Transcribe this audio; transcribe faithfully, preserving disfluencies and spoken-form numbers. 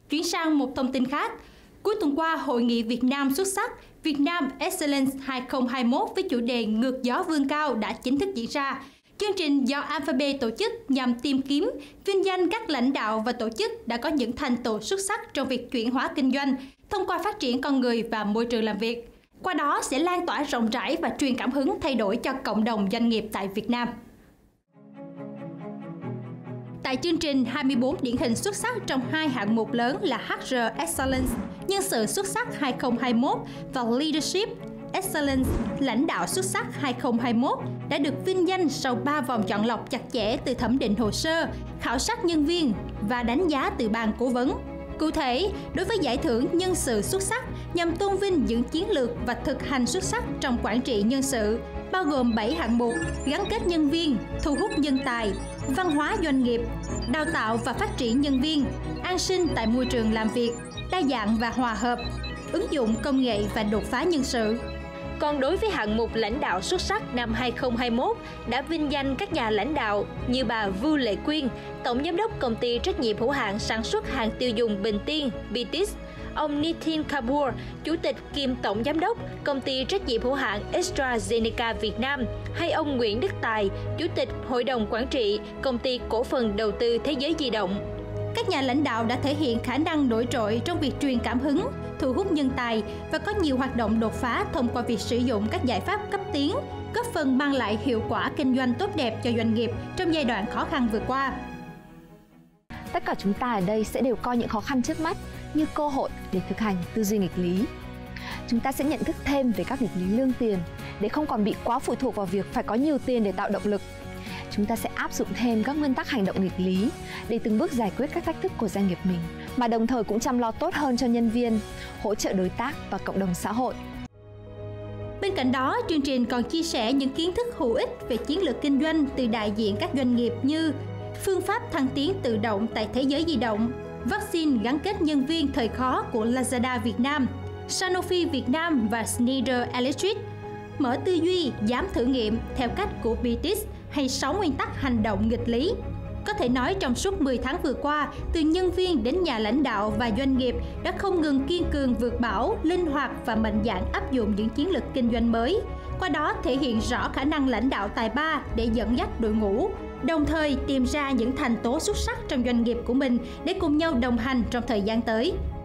Chuyển sang một thông tin khác. Cuối tuần qua, Hội nghị Việt Nam xuất sắc Việt Nam Excellence hai không hai mốt với chủ đề Ngược gió vươn cao đã chính thức diễn ra. Chương trình do Alphabet tổ chức nhằm tìm kiếm, vinh danh các lãnh đạo và tổ chức đã có những thành tựu xuất sắc trong việc chuyển hóa kinh doanh thông qua phát triển con người và môi trường làm việc. Qua đó sẽ lan tỏa rộng rãi và truyền cảm hứng thay đổi cho cộng đồng doanh nghiệp tại Việt Nam. Tại chương trình, hai mươi bốn điển hình xuất sắc trong hai hạng mục lớn là hát rờ Excellence, nhân sự xuất sắc hai không hai mốt và Leadership Excellence, lãnh đạo xuất sắc hai không hai mốt đã được vinh danh sau ba vòng chọn lọc chặt chẽ từ thẩm định hồ sơ, khảo sát nhân viên và đánh giá từ ban cố vấn. Cụ thể, đối với giải thưởng nhân sự xuất sắc nhằm tôn vinh những chiến lược và thực hành xuất sắc trong quản trị nhân sự, bao gồm bảy hạng mục: gắn kết nhân viên, thu hút nhân tài, văn hóa doanh nghiệp, đào tạo và phát triển nhân viên, an sinh tại môi trường làm việc, đa dạng và hòa hợp, ứng dụng công nghệ và đột phá nhân sự. Còn đối với hạng mục lãnh đạo xuất sắc năm hai không hai mốt đã vinh danh các nhà lãnh đạo như bà Vu Lệ Quyên, Tổng Giám đốc Công ty Trách nhiệm hữu hạn Sản xuất hàng tiêu dùng Bình Tiên bê tê i ét, ông Nitin Kapoor, Chủ tịch kiêm Tổng Giám đốc Công ty Trách nhiệm hữu hạn AstraZeneca Việt Nam, hay ông Nguyễn Đức Tài, Chủ tịch Hội đồng Quản trị Công ty Cổ phần Đầu tư Thế giới di động. Các nhà lãnh đạo đã thể hiện khả năng nổi trội trong việc truyền cảm hứng, thu hút nhân tài và có nhiều hoạt động đột phá thông qua việc sử dụng các giải pháp cấp tiến, góp phần mang lại hiệu quả kinh doanh tốt đẹp cho doanh nghiệp trong giai đoạn khó khăn vừa qua. Tất cả chúng ta ở đây sẽ đều coi những khó khăn trước mắt như cơ hội để thực hành tư duy nghịch lý. Chúng ta sẽ nhận thức thêm về các nghịch lý lương tiền để không còn bị quá phụ thuộc vào việc phải có nhiều tiền để tạo động lực. Chúng ta sẽ áp dụng thêm các nguyên tắc hành động nghịch lý để từng bước giải quyết các thách thức của doanh nghiệp mình, mà đồng thời cũng chăm lo tốt hơn cho nhân viên, hỗ trợ đối tác và cộng đồng xã hội. Bên cạnh đó, chương trình còn chia sẻ những kiến thức hữu ích về chiến lược kinh doanh từ đại diện các doanh nghiệp như phương pháp thăng tiến tự động tại thế giới di động, vaccine gắn kết nhân viên thời khó của Lazada Việt Nam, Sanofi Việt Nam và Schneider Electric, mở tư duy, dám thử nghiệm theo cách của bê tê i ét, hay sáu nguyên tắc hành động nghịch lý. Có thể nói trong suốt mười tháng vừa qua, từ nhân viên đến nhà lãnh đạo và doanh nghiệp đã không ngừng kiên cường vượt bão, linh hoạt và mạnh dạn áp dụng những chiến lược kinh doanh mới. Qua đó thể hiện rõ khả năng lãnh đạo tài ba để dẫn dắt đội ngũ, đồng thời tìm ra những thành tố xuất sắc trong doanh nghiệp của mình để cùng nhau đồng hành trong thời gian tới.